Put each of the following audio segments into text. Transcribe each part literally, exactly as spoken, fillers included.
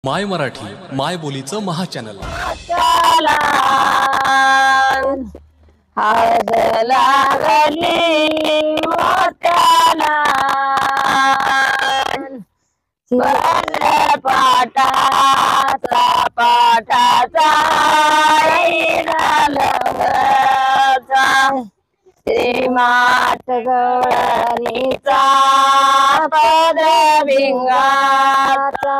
माय मराठी माय बोलीचं महाचॅनल. हळद लागली मोत्याला पाटाचा पाटाचा श्रीमाट गळणीचा पद भिंगाचा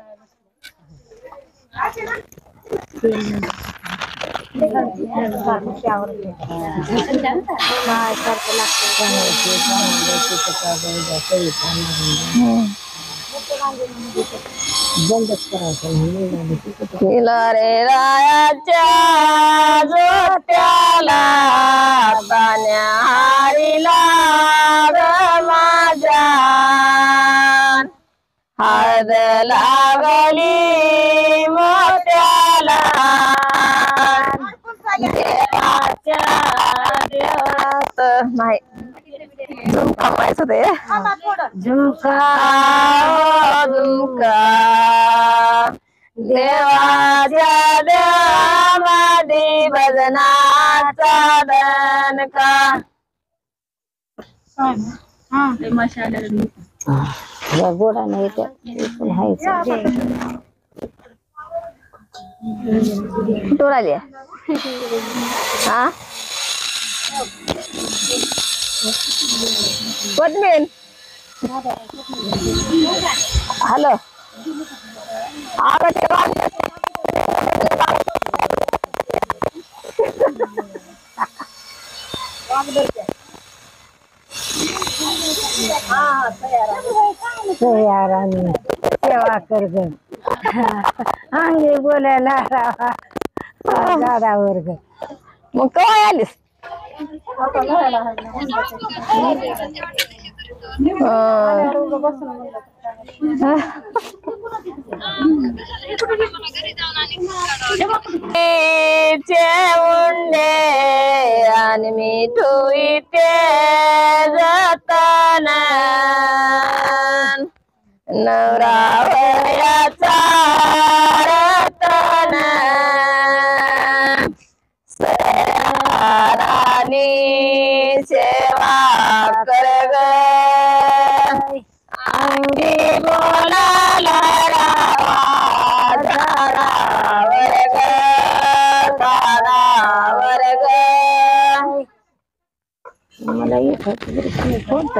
रे रायाच्या जोत्याला पाण्याला माझ्या हळद लागली मोत्याला देवाच्या देवात नाही झुमका पाहिजे ते झुमका झुमका देवाच्या देवामध्ये भजनाचा दणका गोडा नाही कुठून आली हा कोथमीर हॅलो सेवा कर ग अंगी बोलायला दादावर ग मग काय आलीस उंडे आणि मिठू इथे जाताना नवरावयाचा रतन सरानी सेवा कर ग अंगी बोलाला झाडावर ग झाडावर ग मला येत कोणतं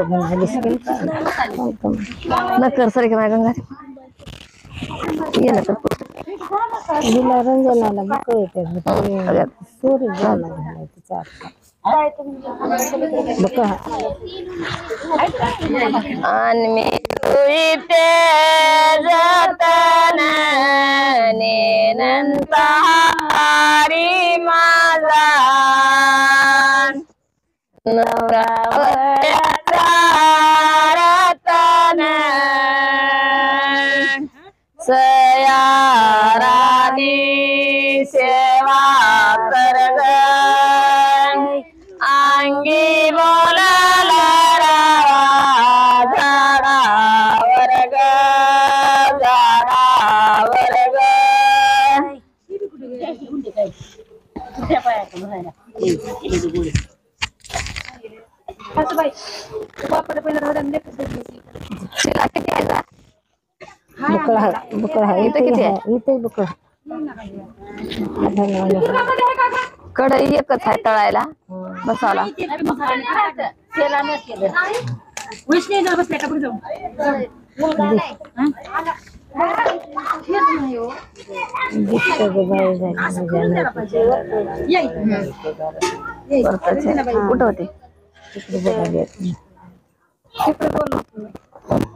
नकर सर की माझ्या गंगा ये ना तर हिला रंजनाला बघ येते सोरी झाला तिचा आणि मी इथे जाताना नंतारी माझा नवरावयाचा रतन सयारानी सेवा कर ग अंगी बोलाला झाडावर ग झाडावर ग कढई एकच आहे तळायला बसावला कुठं होते